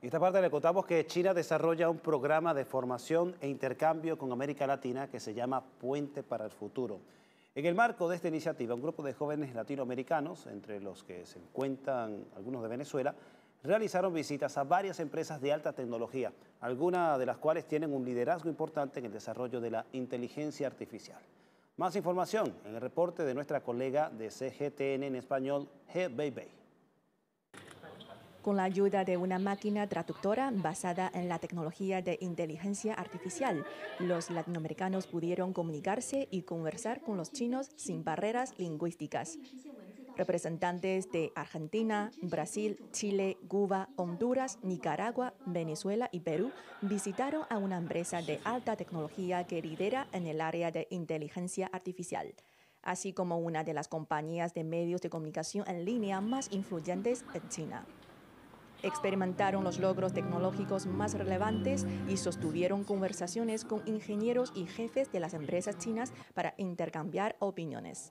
En esta parte le contamos que China desarrolla un programa de formación e intercambio con América Latina que se llama Puente para el Futuro. En el marco de esta iniciativa, un grupo de jóvenes latinoamericanos, entre los que se encuentran algunos de Venezuela, realizaron visitas a varias empresas de alta tecnología, algunas de las cuales tienen un liderazgo importante en el desarrollo de la inteligencia artificial. Más información en el reporte de nuestra colega de CGTN en español, He Beibei. Con la ayuda de una máquina traductora basada en la tecnología de inteligencia artificial, los latinoamericanos pudieron comunicarse y conversar con los chinos sin barreras lingüísticas. Representantes de Argentina, Brasil, Chile, Cuba, Honduras, Nicaragua, Venezuela y Perú visitaron a una empresa de alta tecnología que lidera en el área de inteligencia artificial, así como una de las compañías de medios de comunicación en línea más influyentes en China. Experimentaron los logros tecnológicos más relevantes y sostuvieron conversaciones con ingenieros y jefes de las empresas chinas para intercambiar opiniones.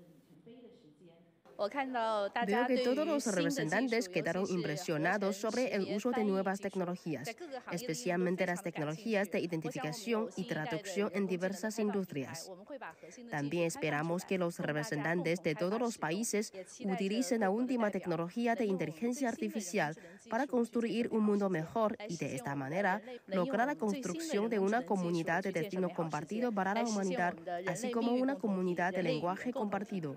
Veo que todos los representantes quedaron impresionados sobre el uso de nuevas tecnologías, especialmente las tecnologías de identificación y traducción en diversas industrias. También esperamos que los representantes de todos los países utilicen la última tecnología de inteligencia artificial para construir un mundo mejor y de esta manera lograr la construcción de una comunidad de destino compartido para la humanidad, así como una comunidad de lenguaje compartido.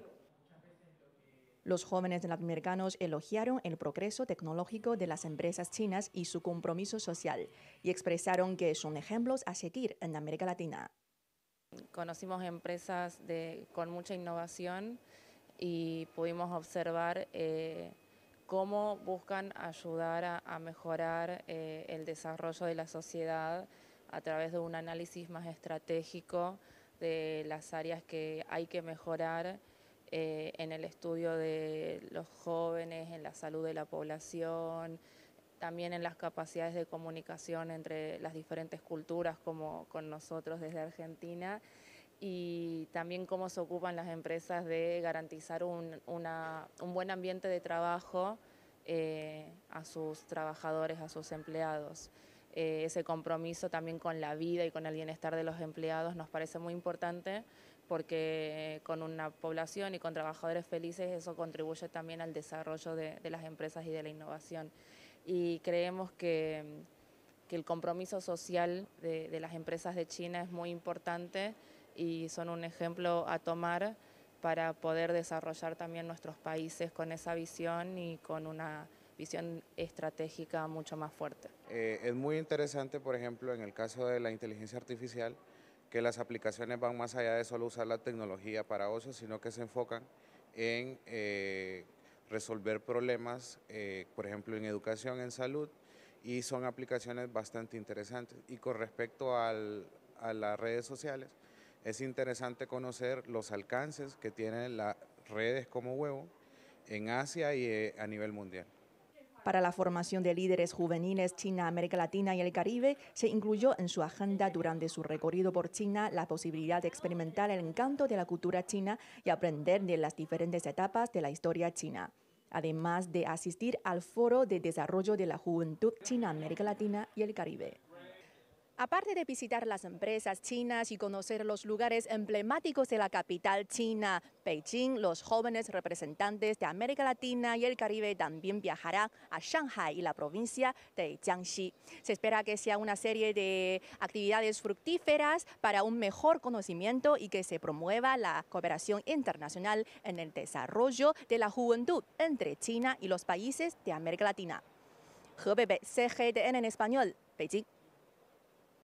Los jóvenes latinoamericanos elogiaron el progreso tecnológico de las empresas chinas y su compromiso social, y expresaron que son ejemplos a seguir en América Latina. Conocimos empresas con mucha innovación y pudimos observar cómo buscan ayudar a mejorar el desarrollo de la sociedad a través de un análisis más estratégico de las áreas que hay que mejorar en el estudio de los jóvenes, en la salud de la población, también en las capacidades de comunicación entre las diferentes culturas, como con nosotros desde Argentina, y también cómo se ocupan las empresas de garantizar un buen ambiente de trabajo a sus trabajadores, a sus empleados. Ese compromiso también con la vida y con el bienestar de los empleados nos parece muy importante, porque con una población y con trabajadores felices eso contribuye también al desarrollo de las empresas y de la innovación. Y creemos que el compromiso social de las empresas de China es muy importante y son un ejemplo a tomar para poder desarrollar también nuestros países con esa visión y con una visión estratégica mucho más fuerte. Es muy interesante, por ejemplo, en el caso de la inteligencia artificial, que las aplicaciones van más allá de solo usar la tecnología para ocio, sino que se enfocan en resolver problemas, por ejemplo, en educación, en salud, y son aplicaciones bastante interesantes. Y con respecto a las redes sociales, es interesante conocer los alcances que tienen las redes como Weibo en Asia y a nivel mundial. Para la formación de líderes juveniles China, América Latina y el Caribe, se incluyó en su agenda durante su recorrido por China la posibilidad de experimentar el encanto de la cultura china y aprender de las diferentes etapas de la historia china, además de asistir al Foro de Desarrollo de la Juventud China, América Latina y el Caribe. Aparte de visitar las empresas chinas y conocer los lugares emblemáticos de la capital china, Beijing, los jóvenes representantes de América Latina y el Caribe también viajarán a Shanghai y la provincia de Jiangxi. Se espera que sea una serie de actividades fructíferas para un mejor conocimiento y que se promueva la cooperación internacional en el desarrollo de la juventud entre China y los países de América Latina. He Beibei, CGTN en español, Beijing.